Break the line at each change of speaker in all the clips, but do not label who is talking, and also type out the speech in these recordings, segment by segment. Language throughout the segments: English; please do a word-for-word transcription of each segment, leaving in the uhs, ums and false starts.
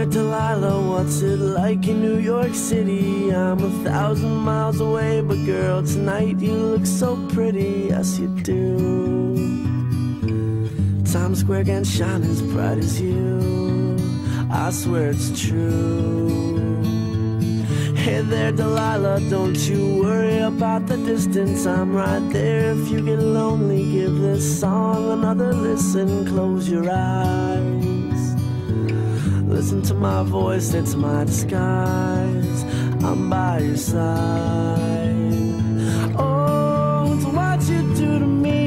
Delilah, what's it like in New York City? I'm a thousand miles away, but girl, tonight you look so pretty, yes you do. Times Square can't shine as bright as you, I swear it's true. Hey there Delilah, don't you worry about the distance, I'm right there if you get lonely. Give this song another listen, close your eyes, listen to my voice, it's my disguise, I'm by your side. Oh, it's what you do to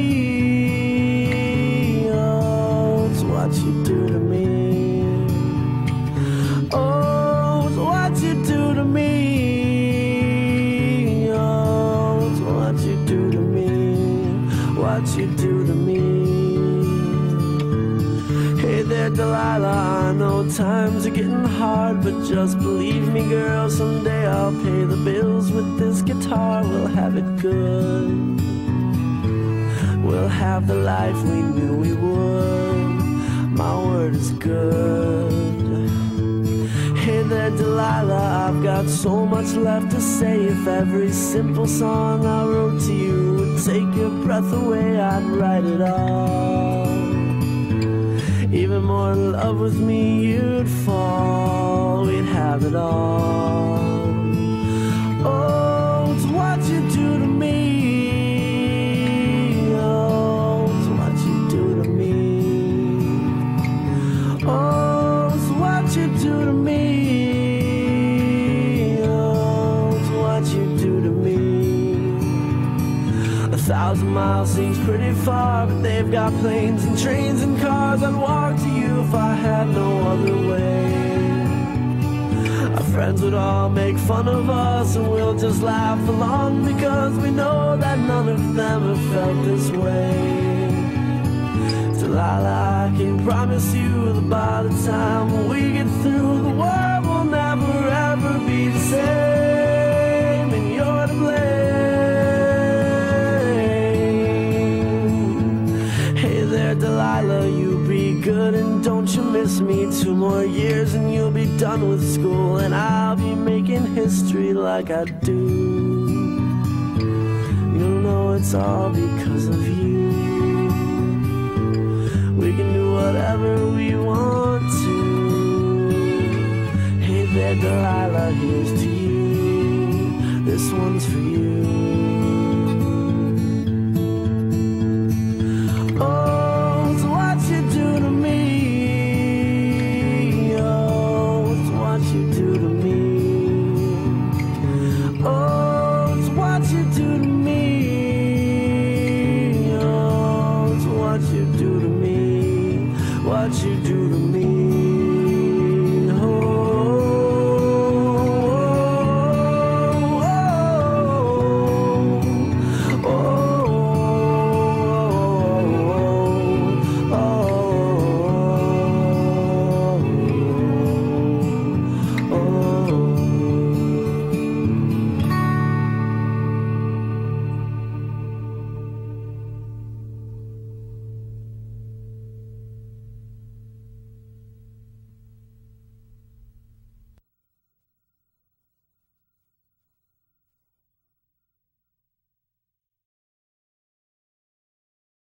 me, oh, it's what you do to me. Oh, it's what you do to me, oh, it's what you do to me, what you do to me. Hey there Delilah, I know times are getting hard, but just believe me girl, someday I'll pay the bills with this guitar. We'll have it good, we'll have the life we knew we would, my word is good. Hey there Delilah, I've got so much left to say. If every simple song I wrote to you would take your breath away, I'd write it all. Even more in love with me you'd fall, we'd have it all. Oh, it's what you do to me, oh, it's what you do to me. Oh, it's what you do to me, oh, it's what you do to me. A thousand miles seems pretty far, but they've got planes and trains and cars. I'd walk to you if I had no other way. Our friends would all make fun of us, and we'll just laugh along, because we know that none of them have felt this way. Delilah, I can promise you that by the time we get through, the world will never ever be the same, and you're to blame. Hey there Delilah, you be good and don't you miss me. Two more years and you'll be done with school, and I'll be making history like I do. You'll know it's all because of you. We can do whatever we want to. Hey there Delilah, here's to you, this one's for you. Oh, it's what you do to me, oh, it's what you do to me. Oh, it's what you do to me, oh, it's what you do to me, what you do to me.